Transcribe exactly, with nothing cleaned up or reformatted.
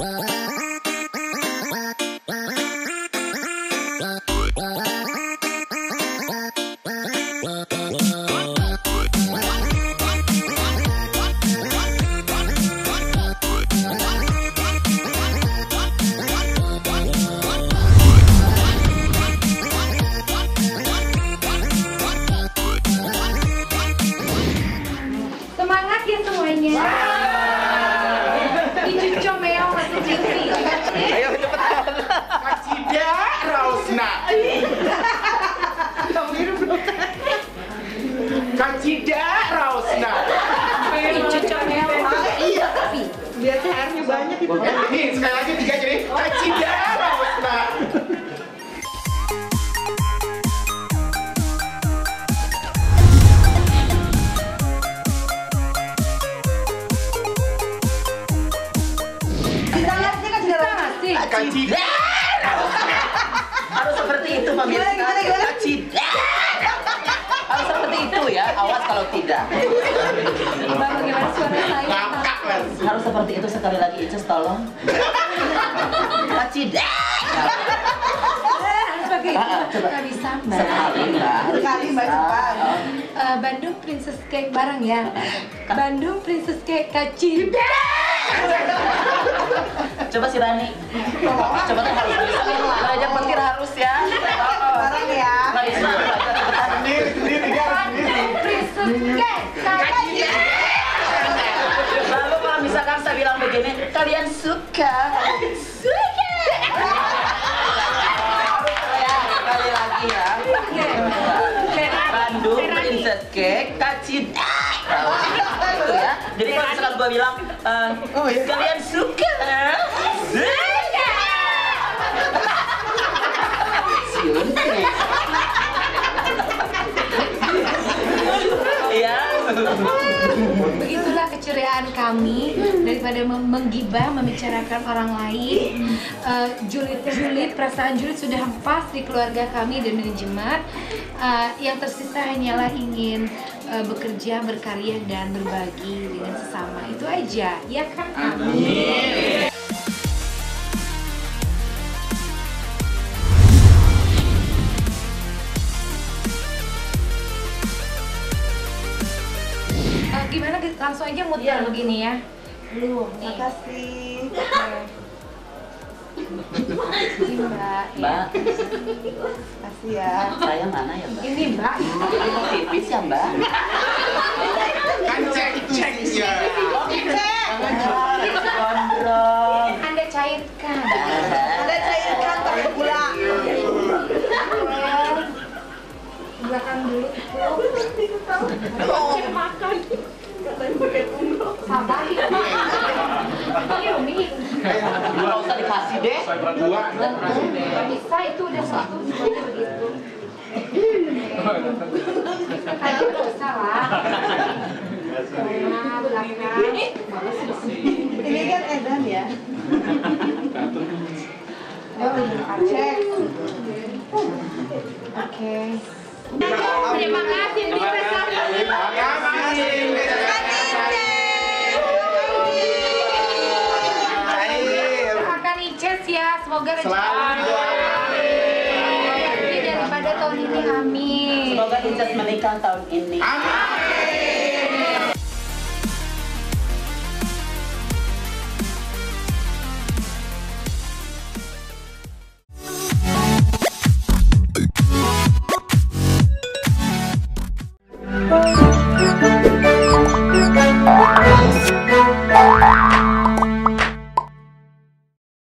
Semangat ya semuanya. Dicucok meong masuk tinggi. Ayo cepetan. Kacida Rausna. Kacida Rausna. Dicucok meong. Iya, biar T R-nya banyak itu. Nih sekali lagi tiga jadi Kacida Rausna. Bisa nggak sih kan sudah Masih. Kacida. Harus seperti itu pemirsa. Gimana, gimana, gimana? Kacida. Harus seperti itu ya. Awas kalau tidak. Bagaimana suara saya? Ngakak langsung. Harus seperti itu sekali lagi Icus tolong. Kacida. Harus pakai itu. Coba. Nggak bisa mbak. Sekali mbak. Sekali, Mbak, cepat. Eh, Bandung Princess Cake bareng ya. Bandung Princess Cake Kacida. Coba si Rani. Coba kan harus bisa. Belajar petir harus ya. Bareng ya. Nggak bisa. Cepetan. Sendiri sendiri dia sendiri. Princess Cake Kacida. Lalu kalau misalkan saya bilang begini, kalian suka? Suka. Ya, sekali lagi ya. Bandung Princess Cake Kacida. Itu ya. Jadi kalau misalkan gua bilang, eh, Oh, iya. kalian suka? Suka. Siun. Iya. Begitulah keceriaan kami daripada mem- menggibah, membicarakan orang lain. Eh, julid-julid, perasaan julid sudah hempas di keluarga kami dan manajemen. Eh, yang tersisa hanyalah ingin eh, bekerja, berkarya dan berbagi dengan sesama. Itu aja, ya kan? Amin. Eh, gimana langsung aja muter begini ya. Lu nih. Makasih. Ini Mbak. Mbak, Makasih ya. saya mana ya Mbak? Ini Mbak. Tipis ya Mbak? Kan cek cek ya. Gondrong. Anda cairkan. Ada cairkan pakai gula. Belakang dulu itu. Cek makan. Sabar ya. Ini Umi. Nggak usah dikasih deh. Dua. Gak bisa, itu udah satu semuanya begitu. Tadi gak usah lah. Nah, belakang. Ini kan edan ya. Cek. Oke. Terima kasih di prestasi. Akan Ices ya, semoga Selalu lebih daripada tahun ini, amin. Semoga Icus menikah tahun ini. Amin.